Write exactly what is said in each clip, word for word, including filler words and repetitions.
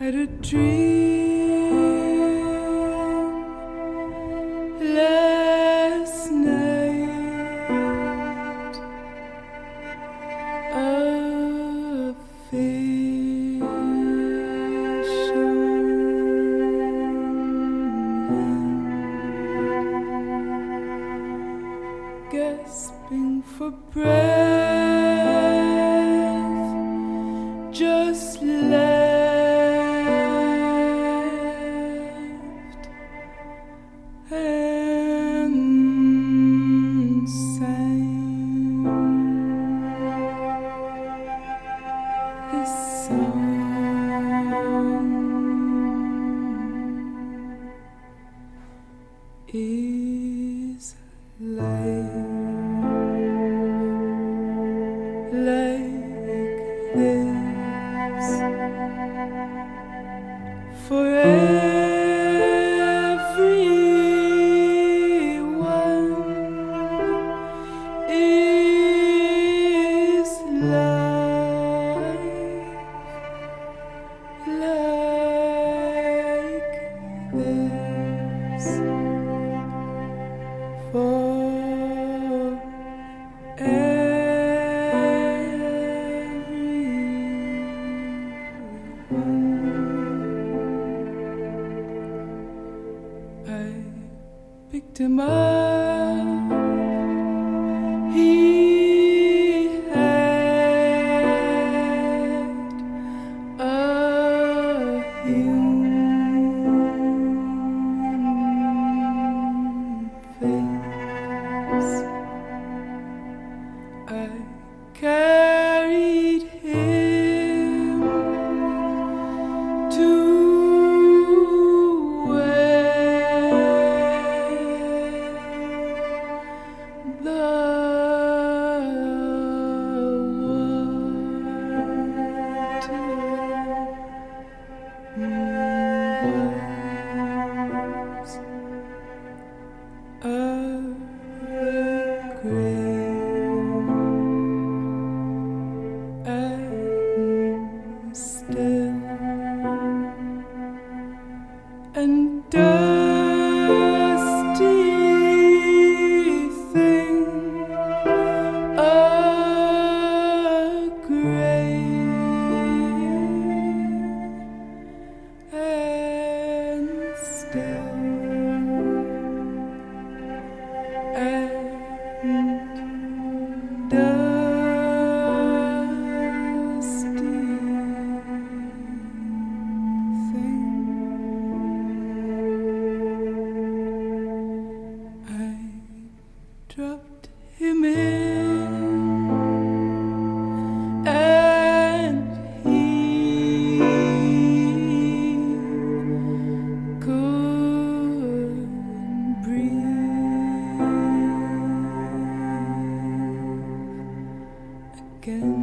had a dream last night, a fisherman gasping for breath, just left and sang this song. Is life like this for everyone? Is life like this for picked him up, he had a human face. I carried him to and dusty thing, a grave and still and dusty thing. Dropped him in, and he couldn't breathe again.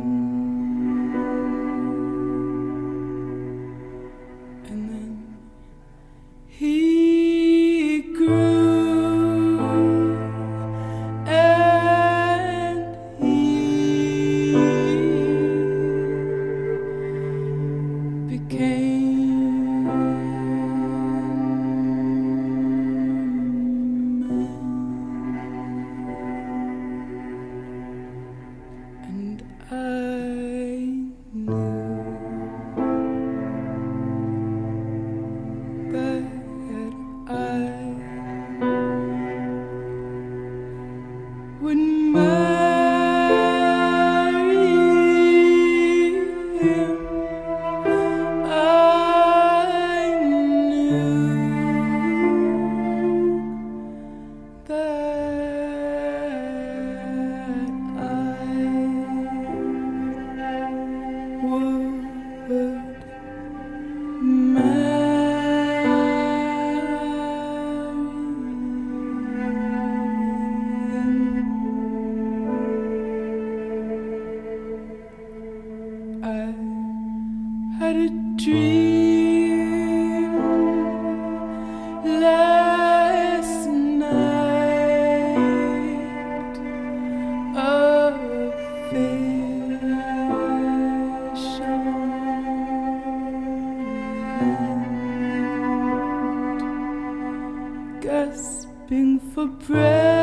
And then he grew. And I knew that I would marry him. I knew that I would marry him. I had a dream last night, a fisherman for breath.